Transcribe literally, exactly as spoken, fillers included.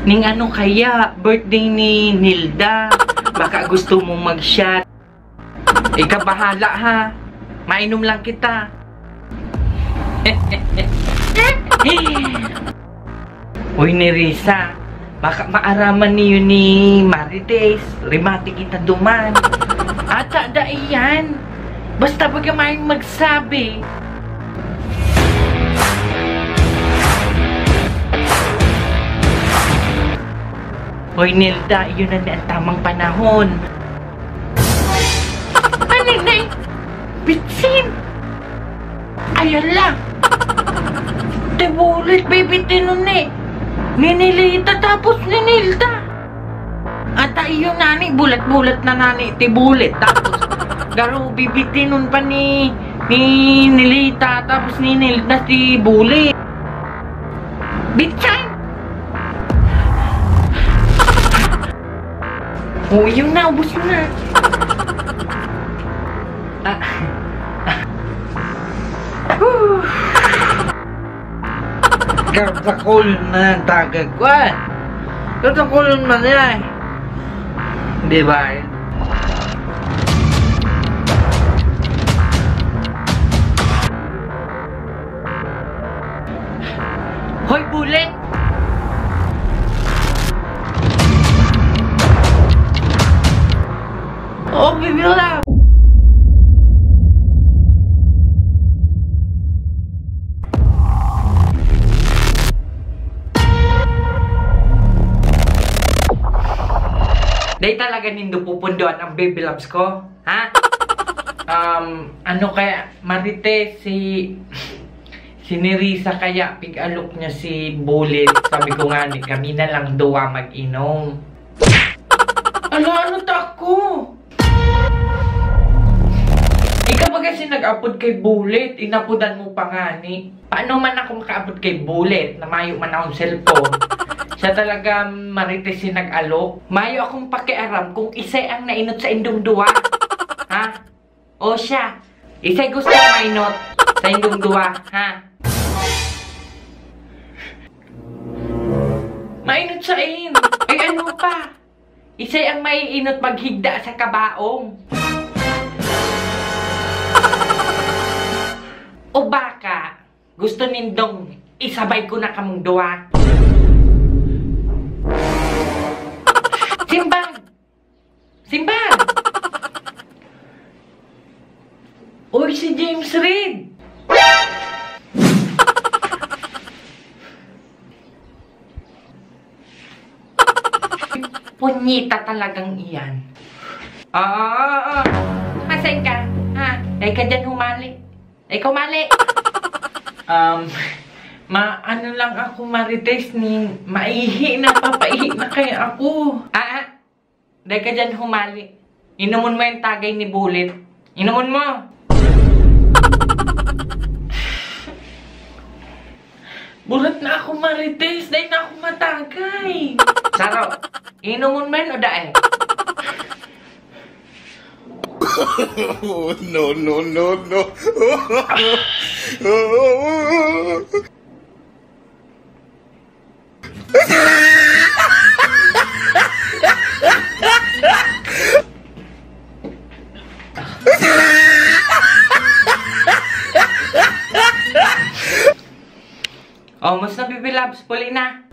Ning ano kaya, birthday ni Nilda. Baka gusto mo mag-shot. Ikaw bahala ha. Mainom lang kita. Uy, Nerissa. Baka maaraman niyo ni Marites. Rimati kita duman. Ata da iyan. Basta bagaman magsabi. Hoy, Nilda, yun na ang tamang panahon. Ano na? Bitsin! Ayan lang! Tibulit, baby, tinun eh. Ninilita tapos ni Nilda. At iyo nani, bulat-bulat na nani, tibulit. Tapos, garo, bibitin nun pa ni, ni Nilita, tapos ni Nilda si bulit. Bitsin! Oh, yun na, ubos na. Ah. Whew. Katakulon na tagagwan. Katakulon man yan. Di ba? Hoy, bulit! Oh, baby love! Dahil talaga nindo pupundoan ang baby loves ko? Ha? Um, ano kaya, Marites, si... Si Nerissa kaya, pig-alok niya si Bullet. Sabi ko nga ni, kami na lang duwa mag-inom. Ano, ano tako? Ikaw ba kasi nag-upload kay Bullet? Inapudan mo pa nga ni. Paano man ako maka-upload kay Bullet? Namayo man akong cellphone. Siya talaga Marites si nag-alok. Mayo akong pakiaram kung isa'y ang nainot sa indong duwa. Ha? O siya. Isa'y gusto mainot sa indong duwa. Ha? Mainot sa in. Ay ano pa? Isa'y ang maiinot maghigda sa kabaong. O baka, gusto nindong isabay ko na kamong duwa. Simbag! Simbag! Uy, si James Reid! Punyita talagang iyan. Oo, oo, oo. Masayin ka, ha? Dahil ka dyan humali. Ikaw mali. Um, ma, ano lang ako, Marites, ni maihi na, papaihi na kaya ako. Ah, ah. Dahil ka dyan humali. Inumon mo yung tagay ni Bullet. Inumon mo. Bulat na ako, Marites. Dahil na ako matagay. Saro, inumon mo yun o dae? Oh, no, no, no, no. Oh, mas na, baby loves. Puli na.